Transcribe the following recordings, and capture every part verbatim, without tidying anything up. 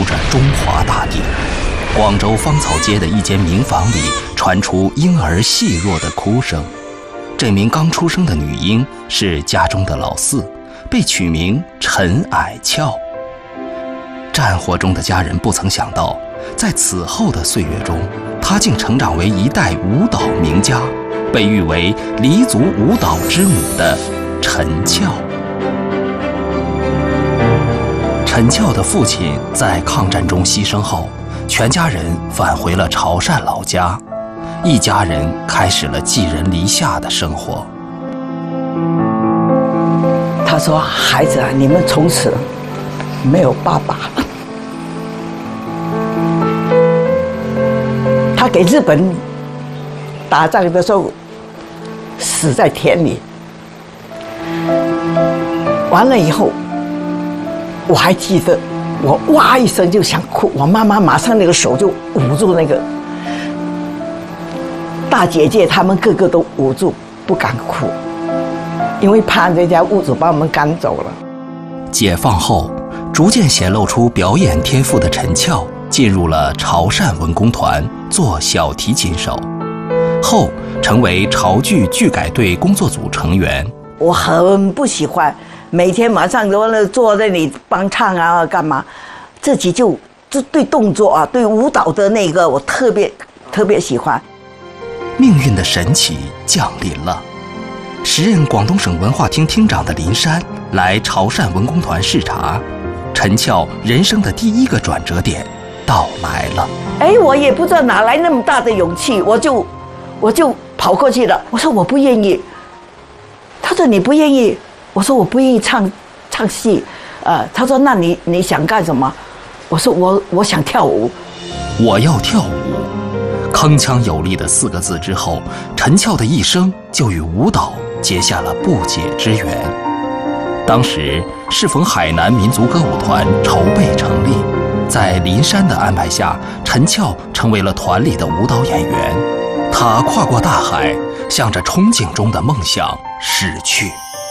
着中华大地。广州芳草街的一间民房里传出婴儿细弱的哭声。这名刚出生的女婴是家中的老四，被取名陈矮俏。战火中的家人不曾想到，在此后的岁月中，她竟成长为一代舞蹈名家，被誉为黎族舞蹈之母的陈俏。陈俏的父亲在抗战中牺牲后，全家人返回了潮汕老家，一家人开始了寄人篱下的生活。 他说：“孩子啊，你们从此没有爸爸了。”他给日本打仗的时候死在田里，完了以后，我还记得，我哇一声就想哭，我妈妈马上那个手就捂住那个大姐姐，他们个个都捂住，不敢哭，因为怕人家屋主把我们赶走了。 解放后，逐渐显露出表演天赋的陈俏进入了潮汕文工团做小提琴手，后成为潮剧剧改队工作组成员。 我很不喜欢每天晚上都坐在那里帮唱啊干嘛，自己就就对动作啊对舞蹈的那个我特别特别喜欢。 命运的神奇降临了，时任广东省文化厅厅长的林珊来潮汕文工团视察，陈俏人生的第一个转折点到来了。 哎，我也不知道哪来那么大的勇气，我就我就跑过去了。我说我不愿意。他说你不愿意？我说我不愿意唱唱戏。呃，他说那你你想干什么？我说我我想跳舞。 我要跳舞。铿锵有力的四个字之后，陈俏的一生就与舞蹈结下了不解之缘。当时适逢海南民族歌舞团筹备成立，在林珊的安排下，陈俏成为了团里的舞蹈演员。她跨过大海，向着憧憬中的梦想驶去。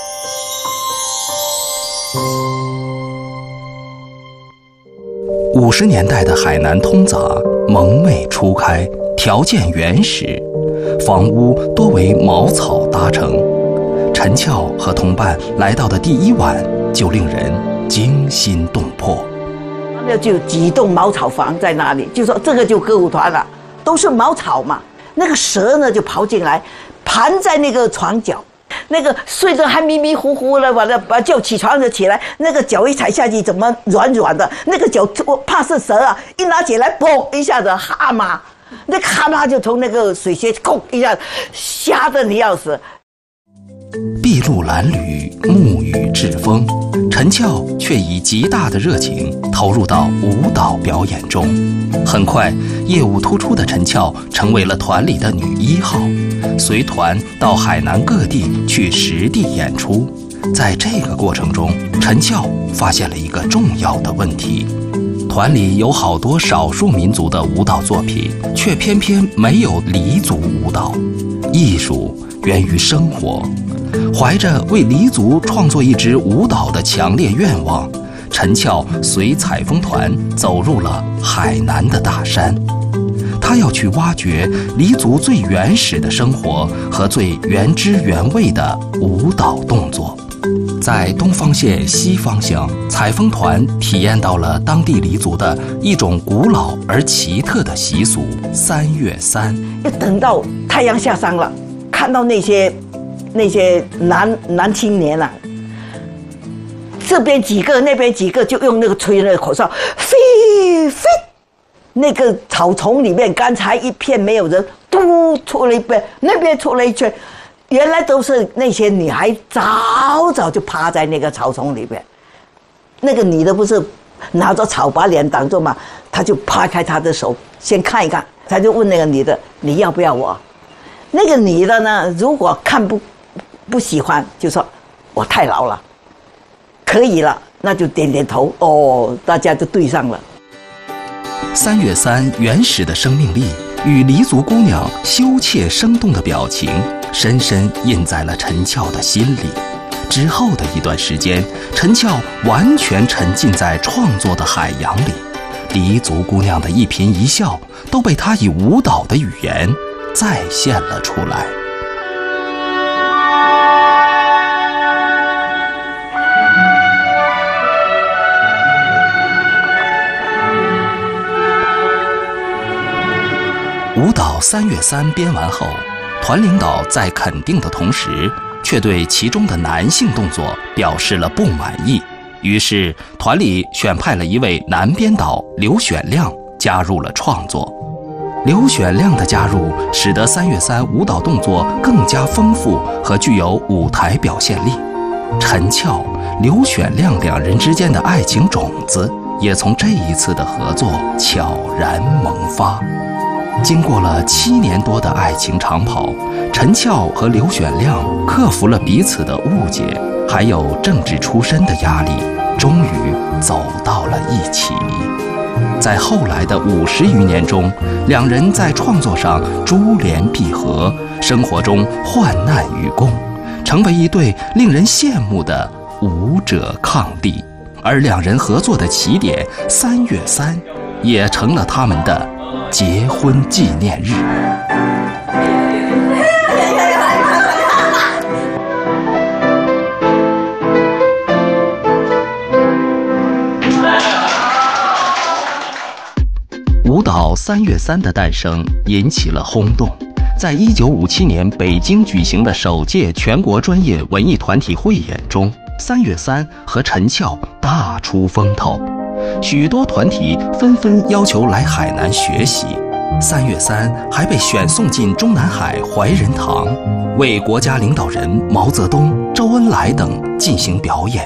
五十年代的海南通杂蒙昧初开，条件原始，房屋多为茅草搭成。陈俏和同伴来到的第一晚就令人惊心动魄。 那就几栋茅草房在那里，就说这个就歌舞团了，都是茅草嘛。那个蛇呢就跑进来，盘在那个床角，那个睡着还迷迷糊糊的，把它把叫起床就起来，那个脚一踩下去怎么软软的，那个脚我怕是蛇啊，一拿起来砰一下子蛤蟆，那个蛤蟆就从那个水穴砰一下，吓得你要死。 筚路蓝缕，沐雨栉风，陈俏却以极大的热情投入到舞蹈表演中。很快，业务突出的陈俏成为了团里的女一号，随团到海南各地去实地演出。在这个过程中，陈俏发现了一个重要的问题：团里有好多少数民族的舞蹈作品，却偏偏没有黎族舞蹈。艺术源于生活。怀着为黎族创作一支舞蹈的强烈愿望，陈俏随采风团走入了海南的大山。他要去挖掘黎族最原始的生活和最原汁原味的舞蹈动作。在东方县西方乡，采风团体验到了当地黎族的一种古老而奇特的习俗——三月三。 要等到太阳下山了，看到那些那些男男青年啊，这边几个那边几个就用那个吹那个口哨，飞飞，那个草丛里面刚才一片没有人，嘟出了一边，那边出了一圈，原来都是那些女孩早早就趴在那个草丛里面。那个女的不是拿着草把脸挡住嘛，她就扒开她的手先看一看，她就问那个女的你要不要我？那个女的呢，如果看不不喜欢，就说我太老了，可以了，那就点点头，哦，大家就对上了。 三月三原始的生命力与黎族姑娘羞怯生动的表情，深深印在了陈俏的心里。之后的一段时间，陈俏完全沉浸在创作的海洋里， 黎族姑娘的一颦一笑都被她以舞蹈的语言再现了出来。舞蹈《三月三》编完后，团领导在肯定的同时，却对其中的男性动作表示了不满意。于是，团里选派了一位男编导刘选亮加入了创作。刘选亮的加入，使得《三月三》舞蹈动作更加丰富和具有舞台表现力。陈翘、刘选亮两人之间的爱情种子，也从这一次的合作悄然萌发。经过了七年多的爱情长跑，陈翘和刘选亮克服了彼此的误解，还有政治出身的压力，终于走到了一起。在后来的五十余年中，两人在创作上珠联璧合，生活中患难与共，成为一对令人羡慕的舞者伉俪。而两人合作的起点三月三，也成了他们的结婚纪念日。舞蹈《三月三》的诞生引起了轰动。在一九五七年北京举行的首届全国专业文艺团体汇演中，三月三和陈翘大出风头，许多团体纷纷要求来海南学习。三月三还被选送进中南海怀仁堂，为国家领导人毛泽东、周恩来等进行表演。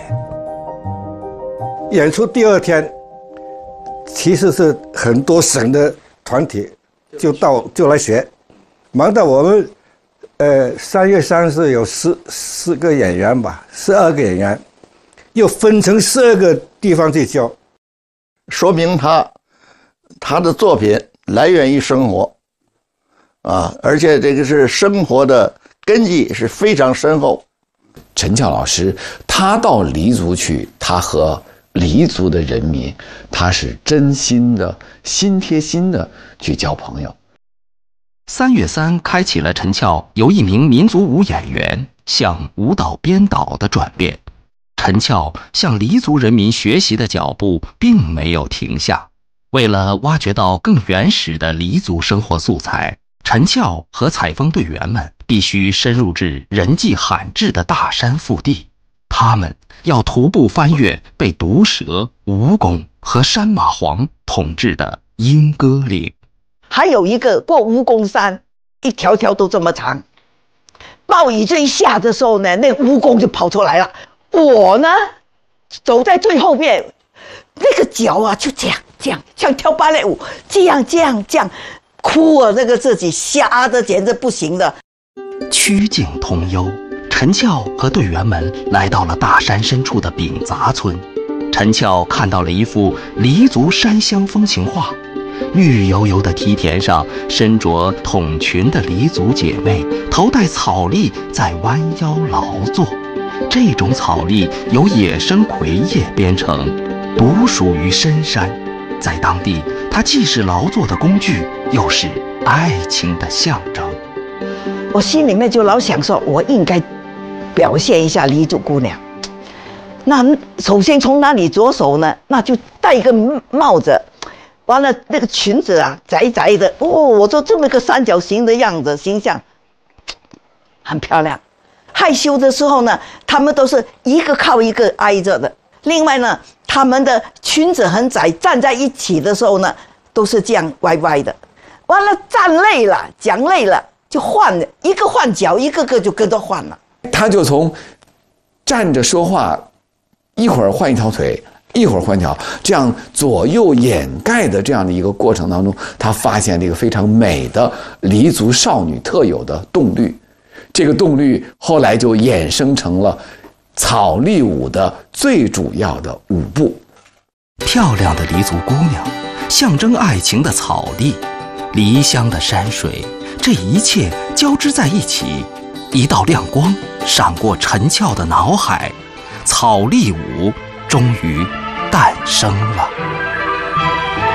演出第二天，其实是很多省的团体就到就来学，忙到我们，呃，三月三是有四四个演员吧，十二个演员，又分成十二个地方去教， 说明他他的作品来源于生活，啊，而且这个是生活的根基是非常深厚。 陈翘老师他到黎族去，他和黎族的人民，他是真心的、心贴心的去交朋友。 三月三开启了陈翘由一名民族舞演员向舞蹈编导的转变。陈翘向黎族人民学习的脚步并没有停下。为了挖掘到更原始的黎族生活素材，陈翘和采风队员们必须深入至人迹罕至的大山腹地。他们要徒步翻越被毒蛇、蜈蚣和山蚂蟥统治的莺歌岭。 还有一个过蜈蚣山，一条条都这么长。暴雨这一下的时候呢，那蜈蚣就跑出来了。我呢，走在最后面，那个脚啊就这样这样，像跳芭蕾舞，这样这样这样，哭啊，那个自己吓得简直不行的。 曲径通幽，陈翘和队员们来到了大山深处的丙杂村。陈翘看到了一幅黎族山乡风情画，绿油油的梯田上，身着筒裙的黎族姐妹头戴草笠，在弯腰劳作。这种草笠由野生葵叶编成，独属于深山。在当地，它既是劳作的工具，又是爱情的象征。 我心里面就老想说，我应该表现一下黎族姑娘。那首先从哪里着手呢？那就戴一个帽子，完了那个裙子啊，窄窄的哦，我说这么个三角形的样子，形象很漂亮。害羞的时候呢，他们都是一个靠一个挨着的。另外呢，他们的裙子很窄，站在一起的时候呢，都是这样歪歪的。完了站累了，讲累了就换了，一个换脚，一个个就跟着换了。 他就从站着说话，一会儿换一条腿，一会儿换条，这样左右掩盖的这样的一个过程当中，他发现这个非常美的黎族少女特有的动律。这个动律后来就衍生成了草笠舞的最主要的舞步。 漂亮的黎族姑娘，象征爱情的草笠，黎乡的山水，这一切交织在一起，一道亮光闪过陈翘的脑海，草笠舞终于诞生了。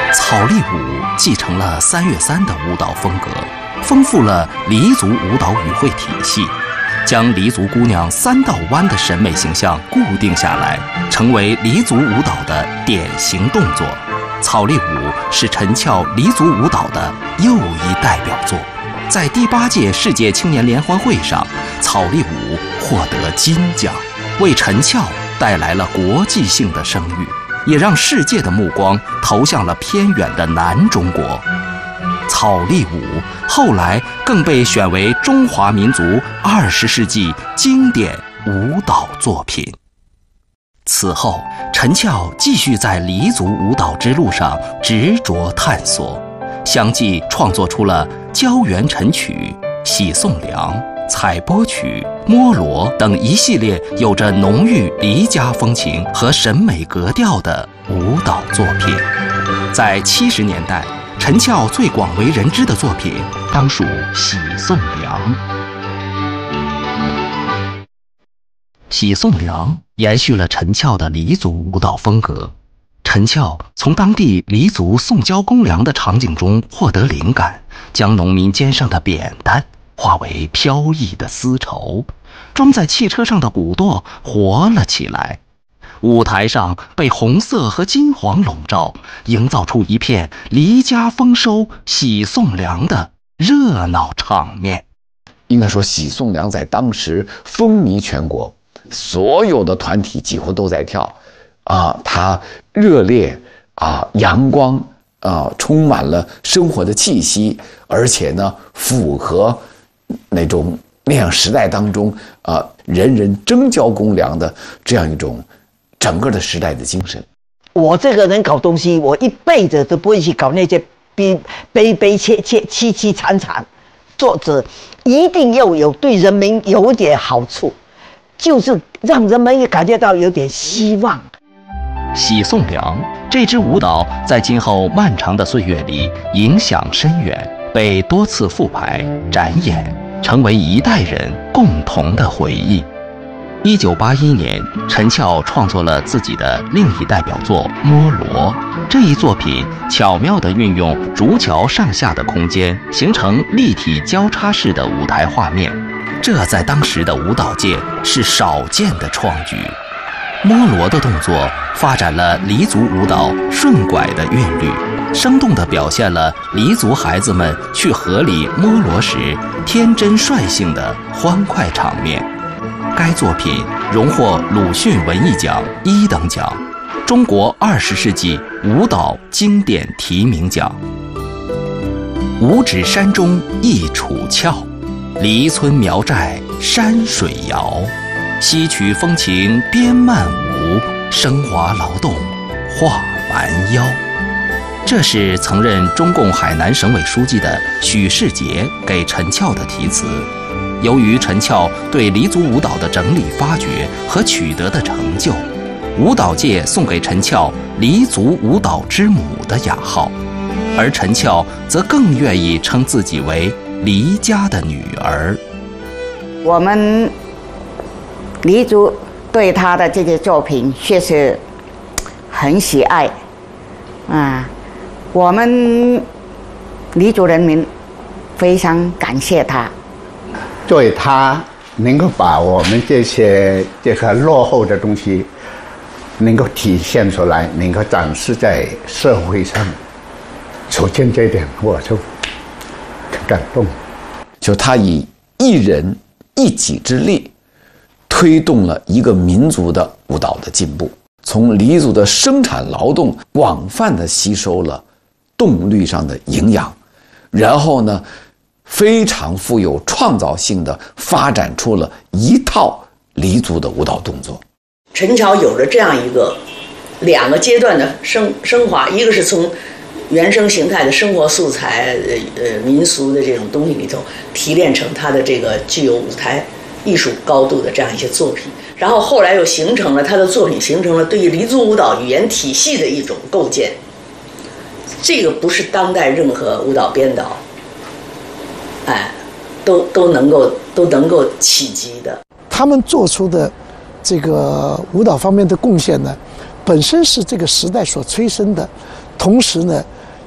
草隶舞继承了三月三的舞蹈风格，丰富了黎族舞蹈语汇体系，将黎族姑娘三道弯的审美形象固定下来，成为黎族舞蹈的典型动作。草隶舞是陈翘黎族舞蹈的又一代表作。在第八届世界青年联欢会上，草隶舞获得金奖，为陈翘带来了国际性的声誉，也让世界的目光投向了偏远的南中国。草隶舞后来更被选为中华民族二十世纪经典舞蹈作品。此后，陈翘继续在黎族舞蹈之路上执着探索，相继创作出了胶原陈曲、喜送凉、采波曲、摸罗等一系列有着浓郁黎家风情和审美格调的舞蹈作品。在七十年代，陈翘最广为人知的作品当属《喜送凉》。《喜送凉》延续了陈翘的黎族舞蹈风格。陈翘从当地黎族送交公粮的场景中获得灵感，将农民肩上的扁担化为飘逸的丝绸，装在汽车上的骨垛活了起来。舞台上被红色和金黄笼罩，营造出一片黎家丰收、喜送粮的热闹场面。 应该说，喜送凉在当时风靡全国，所有的团体几乎都在跳，啊，它热烈啊，阳光啊，充满了生活的气息，而且呢，符合那种那样时代当中啊，人人争交公粮的这样一种整个的时代的精神。 我这个人搞东西，我一辈子都不会去搞那些悲悲悲切切、凄凄惨惨。作者一定要有对人民有点好处，就是让人们也感觉到有点希望。 喜送凉这支舞蹈在今后漫长的岁月里影响深远，被多次复排展演，成为一代人共同的回忆。一九八一年，陈翘创作了自己的另一代表作《摸罗》。这一作品巧妙地运用竹桥上下的空间，形成立体交叉式的舞台画面，这在当时的舞蹈界是少见的创举。摸罗的动作发展了黎族舞蹈顺拐的韵律，生动地表现了黎族孩子们去河里摸罗时天真率性的欢快场面。该作品荣获鲁迅文艺奖一等奖、中国二十世纪舞蹈经典提名奖。五指山中一楚翘，黎村苗寨山水谣。西曲风情编曼舞，升华劳动画蛮腰。这是曾任中共海南省委书记的许世杰给陈翘的题词。由于陈翘对黎族舞蹈的整理发掘和取得的成就，舞蹈界送给陈翘黎族舞蹈之母的雅号，而陈翘则更愿意称自己为黎家的女儿。 我们黎族对他的这些作品确实很喜爱啊，我们黎族人民非常感谢他。 作为他能够把我们这些这个落后的东西能够体现出来，能够展示在社会上，首先这一点我就很感动。 就他以一人一己之力推动了一个民族的舞蹈的进步，从黎族的生产劳动广泛的吸收了动律上的营养，然后呢非常富有创造性的发展出了一套黎族的舞蹈动作。 陈翘有着这样一个两个阶段的升升华，一个是从原生形态的生活素材呃呃民俗的这种东西里头提炼成他的这个具有舞台艺术高度的这样一些作品，然后后来又形成了他的作品形成了对于黎族舞蹈语言体系的一种构建，这个不是当代任何舞蹈编导哎，都都能够都能够企及的。 他们做出的这个舞蹈方面的贡献呢，本身是这个时代所催生的，同时呢，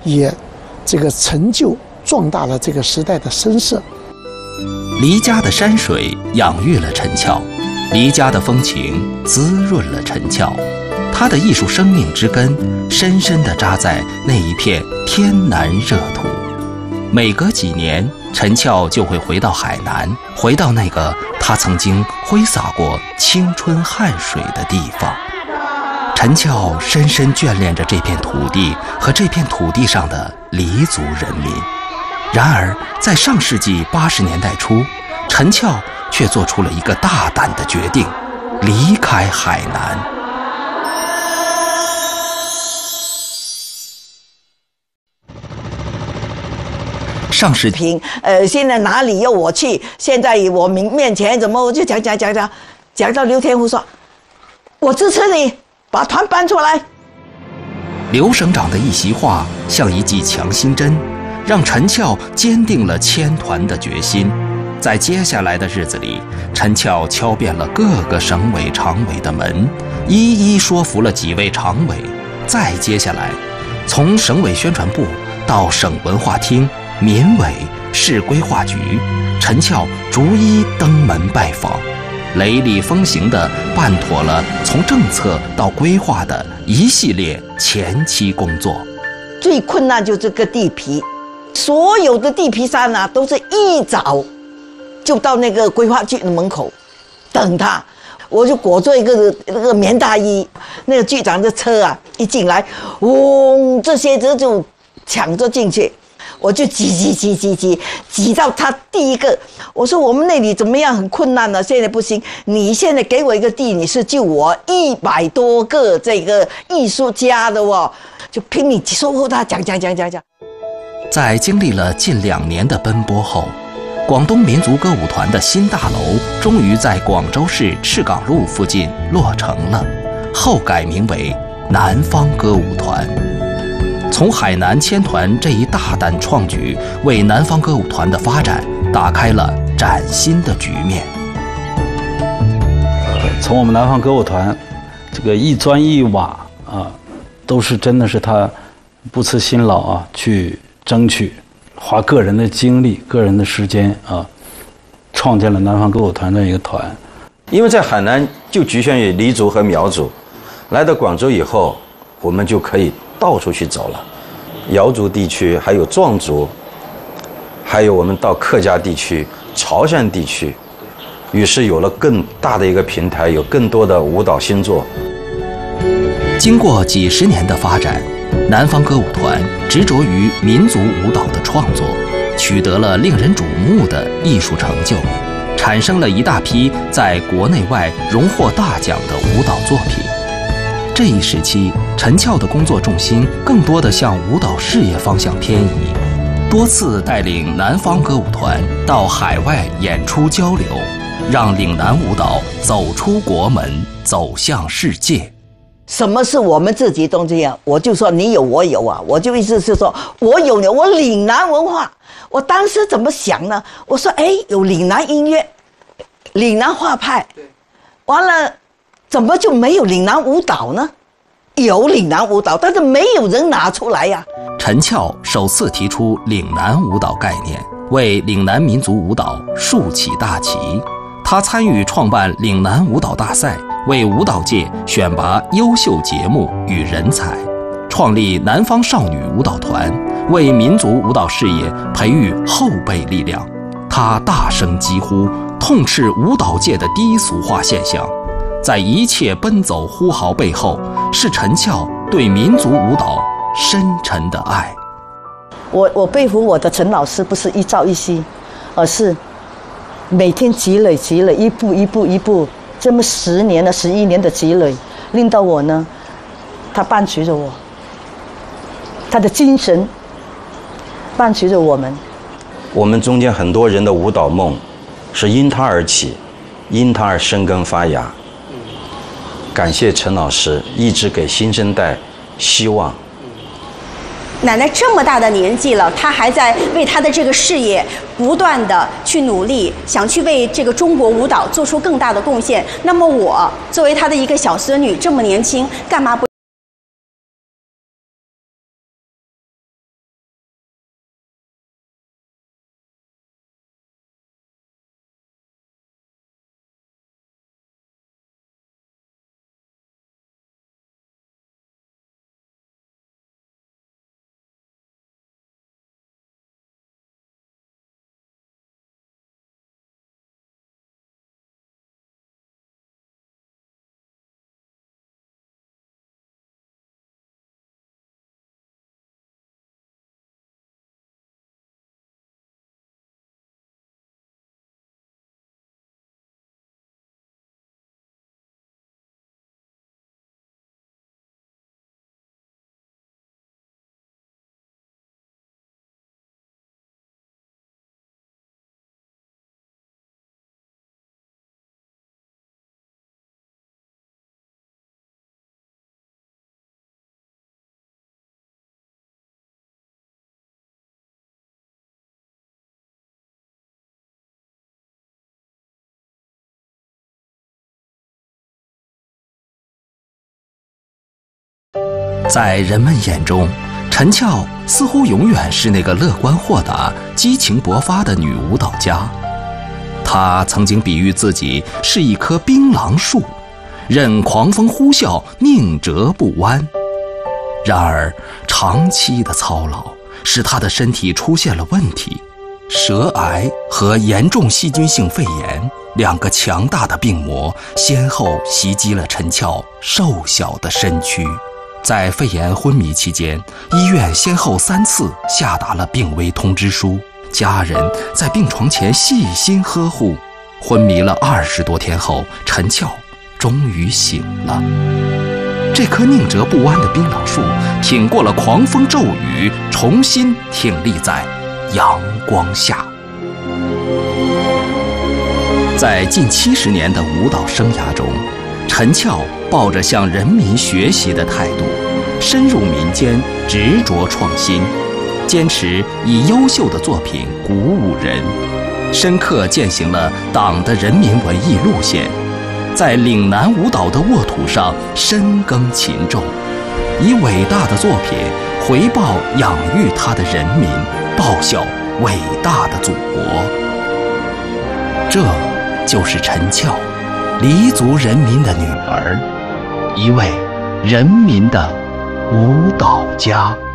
也这个成就壮大了这个时代的声色。 黎家的山水养育了陈翘，黎家的风情滋润了陈翘，他的艺术生命之根深深地扎在那一片天南热土。每隔几年，陈翘就会回到海南，回到那个他曾经挥洒过青春汗水的地方。陈翘深深眷恋着这片土地和这片土地上的黎族人民。然而，在上世纪八十年代初，陈翘却做出了一个大胆的决定，离开海南。上世评呃，现在哪里要我去？现在我面面前怎么我就讲讲讲讲，讲到刘天福说：“我支持你，把团搬出来。” 刘省长的一席话像一剂强心针，让陈翘坚定了迁团的决心。在接下来的日子里，陈翘敲遍了各个省委常委的门，一一说服了几位常委。再接下来，从省委宣传部到省文化厅、民委、市规划局，陈翘逐一登门拜访，雷厉风行地办妥了从政策到规划的一系列前期工作。 最困难就这个地皮，所有的地皮山啊，都是一早就到那个规划局的门口等他。我就裹着一个那个棉大衣，那个局长的车啊一进来，嗡，这些人就抢着进去。我就挤挤挤挤挤挤到他第一个，我说我们那里怎么样，很困难了，现在不行，你现在给我一个地，你是救我一百多个这个艺术家的哦，就拼命说服他，讲讲讲讲讲。 在经历了近两年的奔波后，广东民族歌舞团的新大楼终于在广州市赤岗路附近落成了，后改名为南方歌舞团。从海南迁团这一大胆创举，为南方歌舞团的发展打开了崭新的局面。 呃，从我们南方歌舞团，这个一砖一瓦啊，都是真的是他不辞辛劳啊，去争取，花个人的精力、个人的时间啊，创建了南方歌舞团这样一个团。 因为在海南就局限于黎族和苗族，来到广州以后，我们就可以到处去走了，瑶族地区，还有壮族，还有我们到客家地区、潮汕地区，于是有了更大的一个平台，有更多的舞蹈新作。 经过几十年的发展，南方歌舞团执着于民族舞蹈的创作，取得了令人瞩目的艺术成就，产生了一大批在国内外荣获大奖的舞蹈作品。这一时期，陈翘的工作重心更多地向舞蹈事业方向偏移，多次带领南方歌舞团到海外演出交流，让岭南舞蹈走出国门，走向世界。 什么是我们自己东西啊？我就说你有我有啊，我就意思是说我有你，我岭南文化。我当时怎么想呢？我说哎，有岭南音乐，岭南画派，完了。怎么就没有岭南舞蹈呢？有岭南舞蹈，但是没有人拿出来呀。 陈翘首次提出岭南舞蹈概念，为岭南民族舞蹈竖起大旗。他参与创办岭南舞蹈大赛，为舞蹈界选拔优秀节目与人才，创立南方少女舞蹈团，为民族舞蹈事业培育后备力量。他大声疾呼，痛斥舞蹈界的低俗化现象。在一切奔走呼号背后，是陈翘对民族舞蹈深沉的爱。 我我佩服我的陈老师，不是一朝一夕，而是每天积累积累，一步一步一步，这么十年的十一年的积累，令到我呢，他伴随着我，他的精神伴随着我们。 我们中间很多人的舞蹈梦，是因他而起，因他而生根发芽。感谢陈老师一直给新生代希望。 奶奶这么大的年纪了，她还在为她的这个事业不断的去努力，想去为这个中国舞蹈做出更大的贡献。那么我作为她的一个小孙女，这么年轻，干嘛不在人们眼中，陈俏似乎永远是那个乐观豁达、激情勃发的女舞蹈家。她曾经比喻自己是一棵槟榔树，任狂风呼啸，宁折不弯。然而，长期的操劳使她的身体出现了问题，舌癌和严重细菌性肺炎两个强大的病魔先后袭击了陈俏瘦小的身躯。在肺炎昏迷期间，医院先后三次下达了病危通知书，家人在病床前细心呵护。昏迷了二十多天后，陈俏终于醒了。这棵宁折不弯的槟榔树挺过了狂风骤雨，重新挺立在阳光下。在近七十年的舞蹈生涯中，陈俏抱着向人民学习的态度，深入民间，执着创新，坚持以优秀的作品鼓舞人，深刻践行了党的人民文艺路线，在岭南舞蹈的沃土上深耕勤种，以伟大的作品回报养育他的人民，报效伟大的祖国。这就是陈俏，黎族人民的女儿，一位人民的舞蹈家。